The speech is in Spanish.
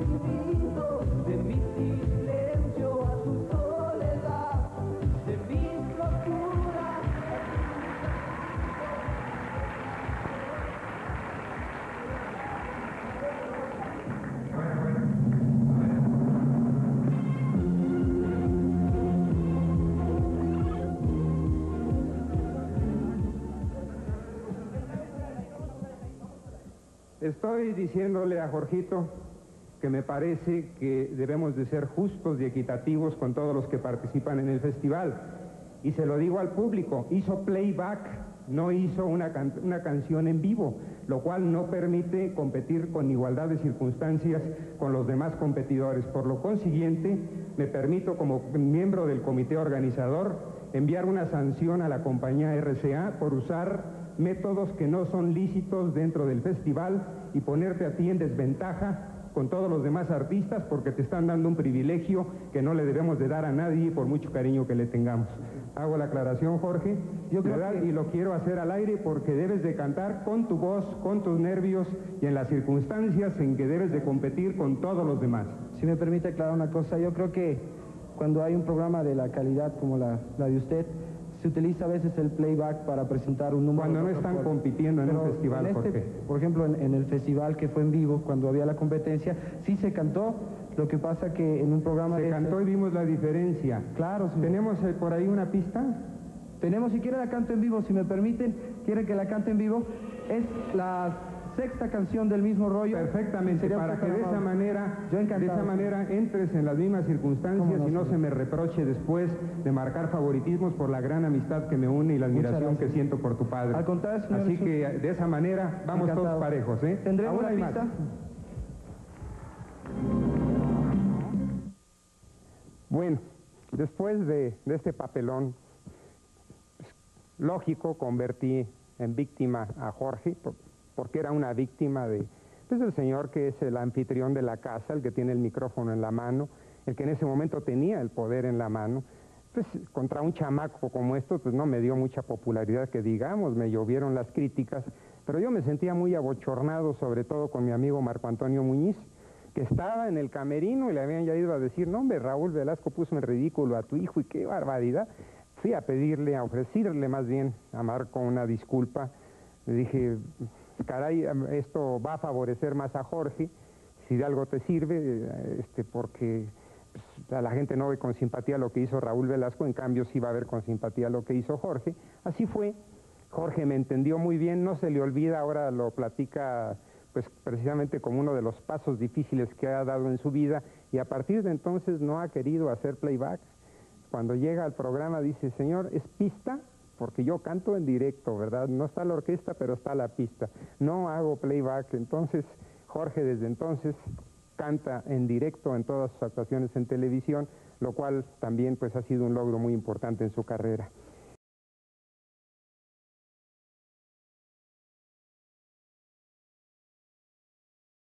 de mi silencio a tu soledad, de mis locuras. Estoy diciéndole a Jorgito que me parece que debemos de ser justos y equitativos con todos los que participan en el festival. Y se lo digo al público, hizo playback, no hizo una canción en vivo, lo cual no permite competir con igualdad de circunstancias con los demás competidores. Por lo consiguiente, me permito como miembro del comité organizador enviar una sanción a la compañía RCA por usar métodos que no son lícitos dentro del festival y ponerte a ti en desventaja con todos los demás artistas porque te están dando un privilegio que no le debemos de dar a nadie por mucho cariño que le tengamos. Hago la aclaración, Jorge, y lo quiero hacer al aire porque debes de cantar con tu voz, con tus nervios y en las circunstancias en que debes de competir con todos los demás. Si me permite aclarar una cosa, yo creo que cuando hay un programa de la calidad como la de usted, se utiliza a veces el playback para presentar un número. Cuando no están compitiendo en un festival, Jorge. Por ejemplo, en el festival que fue en vivo, cuando había la competencia, sí se cantó. Lo que pasa que en un programa se cantó y vimos la diferencia. Claro. Sí. ¿Tenemos por ahí una pista? Tenemos, si quiere la canto en vivo, si me permiten. ¿Quiere que la cante en vivo? Es la sexta canción del mismo rollo. Perfectamente, para que de esa manera entres en las mismas circunstancias y no se me reproche después de marcar favoritismos por la gran amistad que me une y la admiración que siento por tu padre. Al contrario, señor. Así que de esa manera vamos todos parejos, ¿eh? ¿Tendremos una pista? Bueno, después de este papelón, lógico, convertí en víctima a Jorge, porque era una víctima de el señor que es el anfitrión de la casa, el que tiene el micrófono en la mano, el que en ese momento tenía el poder en la mano. Pues contra un chamaco como esto, pues no me dio mucha popularidad que digamos, me llovieron las críticas, pero yo me sentía muy abochornado, sobre todo con mi amigo Marco Antonio Muñiz, que estaba en el camerino y le habían ya ido a decir, no hombre, Raúl Velasco puso en ridículo a tu hijo y qué barbaridad. Fui a pedirle, a ofrecerle más bien a Marco una disculpa. Le dije, caray, esto va a favorecer más a Jorge, si de algo te sirve, porque pues, a la gente no ve con simpatía lo que hizo Raúl Velasco, en cambio sí va a ver con simpatía lo que hizo Jorge. Así fue, Jorge me entendió muy bien, no se le olvida, ahora lo platica pues precisamente como uno de los pasos difíciles que ha dado en su vida, y a partir de entonces no ha querido hacer playback. Cuando llega al programa dice, señor, ¿es pista? Porque yo canto en directo, ¿verdad? No está la orquesta, pero está la pista. No hago playback. Entonces, Jorge desde entonces canta en directo en todas sus actuaciones en televisión, lo cual también pues ha sido un logro muy importante en su carrera.